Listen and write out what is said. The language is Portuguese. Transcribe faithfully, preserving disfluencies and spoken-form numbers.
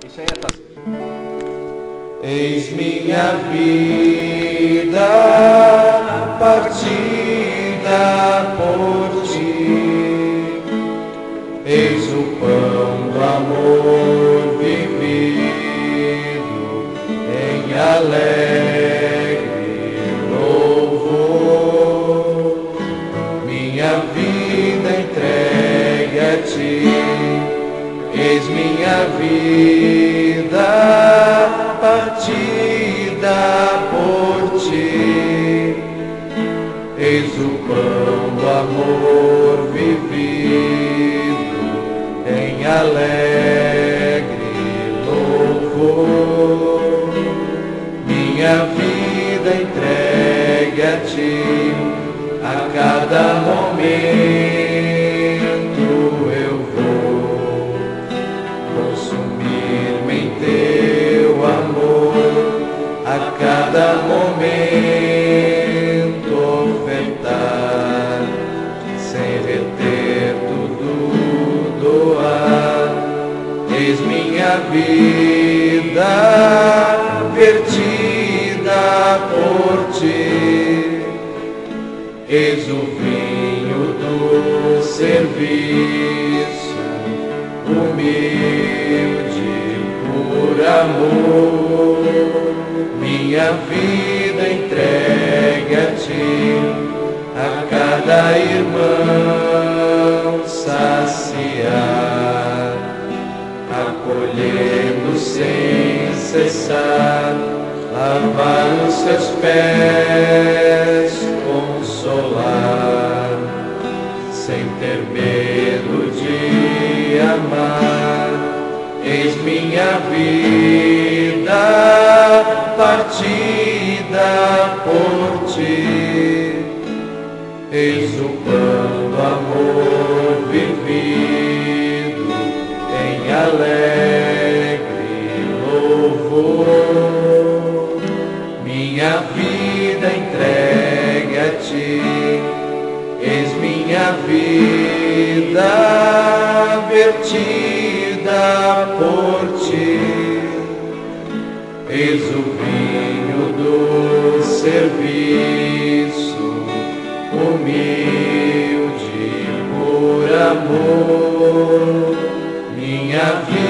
Eis minha vida partida por ti, eis o pão do amor vivido em alegre louvor, minha vida entregue a ti, eis minha vida partida por ti, eis o pão do amor vivido em alegre louvor, minha vida entregue a ti, a cada momento eu vou consumir-me em teu amor, a cada momento ofertar, sem reter tudo doar, eis minha vida vertida por ti, eis o vinho do serviço, humilde por amor, minha vida entregue a ti, a cada irmão saciar, acolhendo sem cessar, lavar os seus pés, consolar, sem ter medo de amar, eis minha vida partida por ti, eis o pão do amor vivido em alegre louvor, minha vida entregue a ti, eis minha vida vertida por ti, eis o vinho do serviço, humilde por amor, minha vida